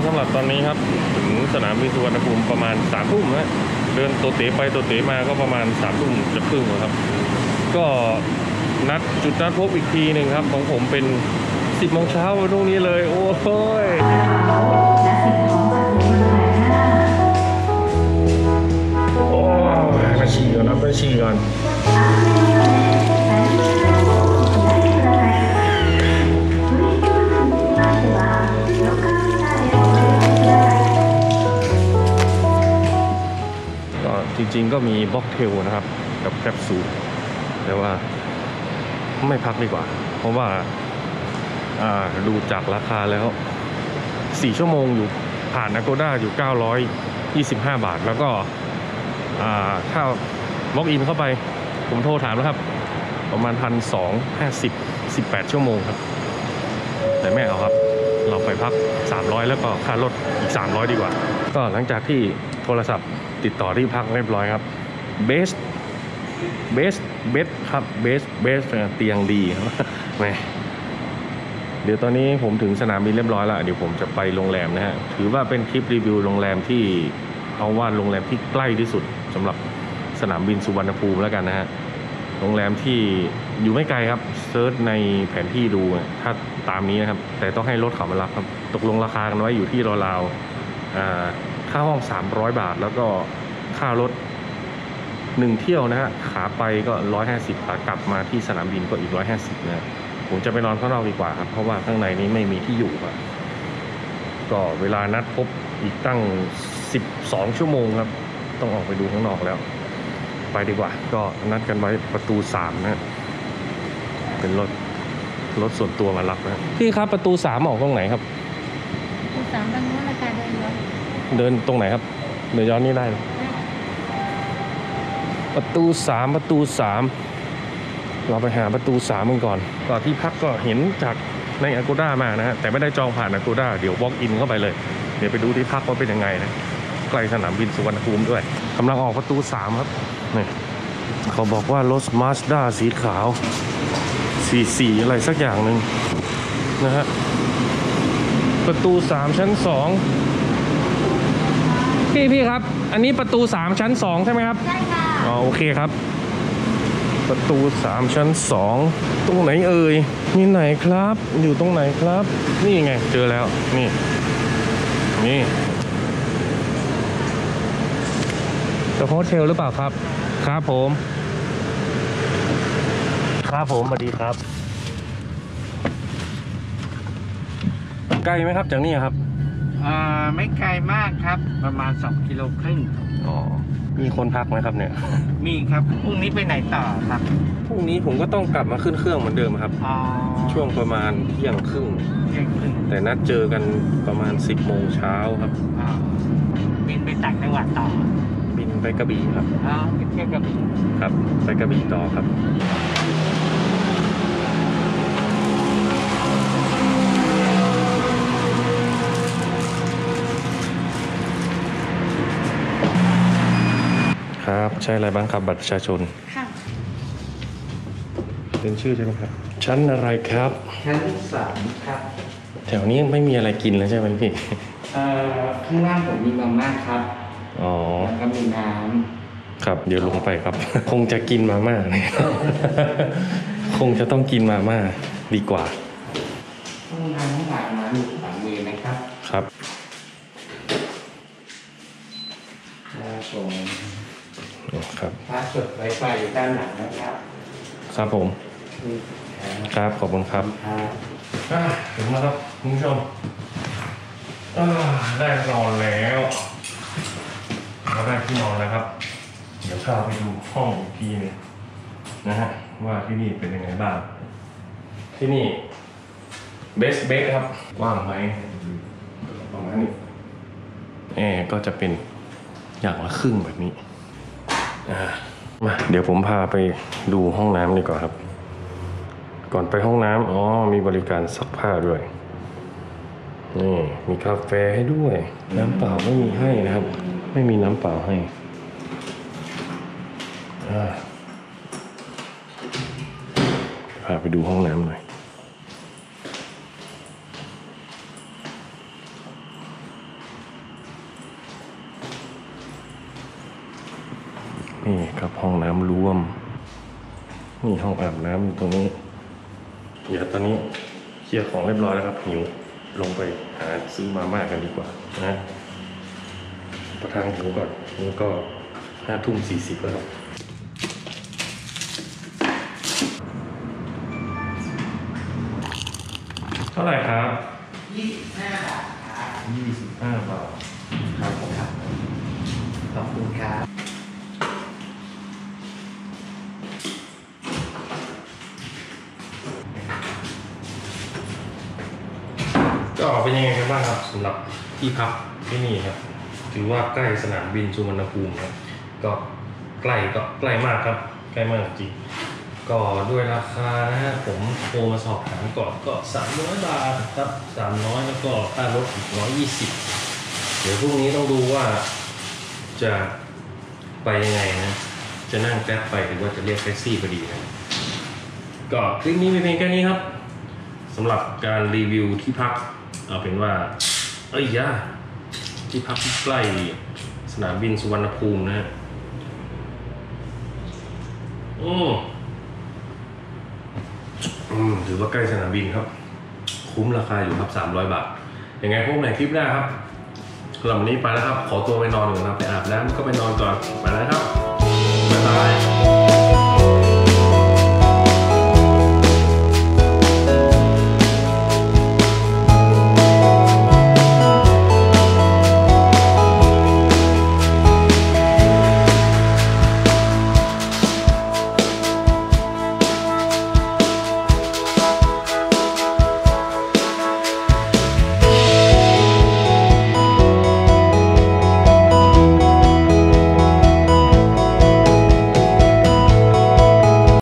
สำหรับตอนนี้ครับถึงสนามบินสุวรรณภูมิประมาณ3 ทุ่มนะเดินตัวเต๋ไปตัวเต๋มาก็ประมาณ3 ทุ่มจะครึ่งครับก็นัดจุดนัดพบอีกทีหนึ่งครับของผมเป็น10 โมงเช้าวันพรุ่งนี้เลยโอ้ยมาฉี่ก่อนนะไปฉี่ก่อนจริงๆก็มีบ็อกเทลนะครับกับแคปซูลแต่ว่าไม่พักดีกว่าเพราะว่าดูจากราคาแล้ว4 ชั่วโมงอยู่ผ่าน Agoda อยู่925 บาทแล้วก็ถ้าบ็อกอินเข้าไปผมโทรถามแล้วครับประมาณ 1,250 18 ชั่วโมงครับแต่ไม่เอาครับเราไปพัก300แล้วก็ค่ารถอีก300ดีกว่าก็หลังจากที่โทรศัพท์ติดต่อที่พักเรียบร้อยครับเบสครับเบสเตียงดีแม่เดี๋ยวตอนนี้ผมถึงสนามบินเรียบร้อยแล้วเดี๋ยวผมจะไปโรงแรมนะฮะถือว่าเป็นคลิปรีวิวโรงแรมที่เอาว่าโรงแรมที่ใกล้ที่สุดสำหรับสนามบินสุวรรณภูมิแล้วกันนะฮะโรงแรมที่อยู่ไม่ไกลครับเซิร์ชในแผนที่ดูถ้าตามนี้นะครับแต่ต้องให้รถเขามารับครับตกลงราคากันไว้อยู่ที่ราวๆค่าห้อง300 บาทแล้วก็ค่ารถ1 เที่ยวนะฮะขาไปก็150ขากลับมาที่สนามบินก็อีก150นะผมจะไปนอนข้างนอกดีกว่าครับเพราะว่าข้างในนี้ไม่มีที่อยู่ครับก็เวลานัดพบอีกตั้ง12 ชั่วโมงครับต้องออกไปดูข้างนอกแล้วไปดีกว่าก็นัดกันไว้ประตู3นะเป็นรถส่วนตัวมารับนะพี่ครับประตู3ออกตรงไหนครับประตู3ตรงนู้นเลยค่ะเดินตรงไหนครับเดินย้อนนี่ได้ประตู3เราไปหาประตู3กันก่อนที่พักก็เห็นจากใน Agoda มานะฮะแต่ไม่ได้จองผ่าน Agoda เดี๋ยว walk in เข้าไปเลยเดี๋ยวไปดูที่พักว่าเป็นยังไงนะใกล้สนามบินสุวรรณภูมิด้วยกำลังออกประตู3ครับนี่เขาบอกว่ารถ Mazda สีขาวสีอะไรสักอย่างหนึ่งนะฮะประตู3ชั้น2พี่ครับอันนี้ประตู3ชั้น2ใช่ไหมครับใช่ค่ะอ๋อโอเคครับประตู3ชั้น2ตรงไหนเอ่ยนี่ไหนครับอยู่ตรงไหนครับนี่ไงเจอแล้วนี่จะโฮสเทลหรือเปล่าครับครับผมสวัสดีครับไกลไหมครับจากนี่ครับไม่ไกลมากครับประมาณ2 กิโลครึ่งอ๋อมีคนพักไหมครับเนี่ยมีครับพรุ่งนี้ไปไหนต่อครับพรุ่งนี้ผมก็ต้องกลับมาขึ้นเครื่องเหมือนเดิมครับช่วงประมาณเที่ยงครึ่งแต่นัดเจอกันประมาณ10 โมงเช้าครับบินไปต่างจังหวัดต่อบินไปกระบี่ครับไปเที่ยวกระบี่ครับไปกระบี่ต่อครับครับใช่อะไรบ้างครับบัตรประชาชนค่ะเป็นชื่อใช่ไหมครับชั้นอะไรครับชั้น3ครับแถวนี้ไม่มีอะไรกินแล้วใช่ไหมพี่ข้างล่างผมมีมาม่าครับอ๋อแล้วก็มีน้ำครับเดี๋ยวลงไปครับ คงจะกินมาม่าคงจะต้องกินมาม่าดีกว่าห้องน้ำข้างหลังมีขวามือนะครับครับครับพาสเวิร์ดไวไฟอยู่ด้านหลังนะครับครับผมครับขอบคุณครับถึงแล้วครับคุณผู้ชมได้นอนแล้วเราได้ที่นอนแล้วครับเดี๋ยวพาไปดูห้องอีกทีนึงนะฮะว่าที่นี่เป็นยังไงบ้างที่นี่เบสครับว่างไหมประมาณนี้แอร์ก็จะเป็นอย่างละครึ่งแบบนี้มาเดี๋ยวผมพาไปดูห้องน้ำดีกว่าครับก่อนไปห้องน้ำมีบริการซักผ้าด้วยนี่มีกาแฟให้ด้วยน้ำเปล่าไม่มีให้นะครับไม่มีน้ำเปล่าให้พาไปดูห้องน้ำหน่อยมีห้องอาบน้ำอยู่ตรงนี้ เดี๋ยวตอนนี้เคลียร์ของเรียบร้อยแล้วครับหิวลงไปหาซื้อมาม่ากันดีกว่านะประทังหิวก่อนนี่ก็5:40แล้วครับเท่าไหร่ครับ 25 บาทครับ 25 บาทครับผมครับขอบคุณครับก็เป็นยังไงกันบ้างครับสำหรับที่พักที่นี่ครับถือว่าใกล้สนามบินสุวรรณภูมิครับก็ใกล้มากครับใกล้มากจริงก็ด้วยราคานะฮะผมโทรมาสอบถามก่อนก็300 บาทครับ300แล้วก็ค่ารถอีก120เดี๋ยวพรุ่งนี้ต้องดูว่าจะไปยังไงนะจะนั่งแกร็บไปหรือว่าจะเรียกแท็กซี่พอดีนะก็คลิปนี้เป็นเพียงแค่นี้ครับสำหรับการรีวิวที่พักเอาเป็นว่าที่พักที่ใกล้สนามบินสุวรรณภูมินะฮะถือว่าใกล้สนามบินครับคุ้มราคาอยู่ครับ300 บาทยังไงพบในคลิปหน้าครับสำหรับวันนี้ไปแล้วครับขอตัวไปนอนก่อนนะไปอาบน้ำก็ไปนอนก่อนไปแล้วครับบ๊ายบาย